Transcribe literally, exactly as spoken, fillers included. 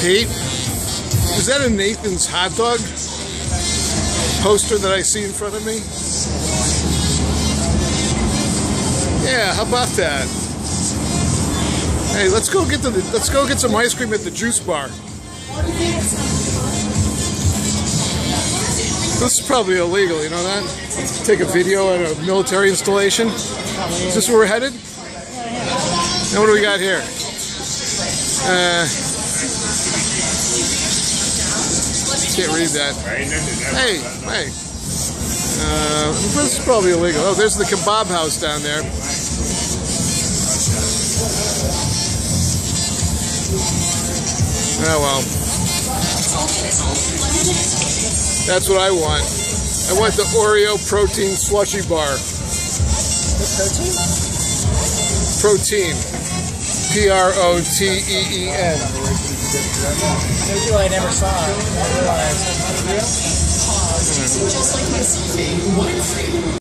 Pete, is that a Nathan's hot dog poster that I see in front of me? Yeah, how about that? Hey, let's go get the let's go get some ice cream at the juice bar. This is probably illegal, you know that? Take a video at a military installation. Is this where we're headed? Now what do we got here? Uh, can't read that. Hey, hey. Uh, this is probably illegal. Oh, there's the kebab house down there. Oh well. That's what I want. I want the Oreo protein slushy bar. Protein. P R O T E E N. I never saw it. I realized.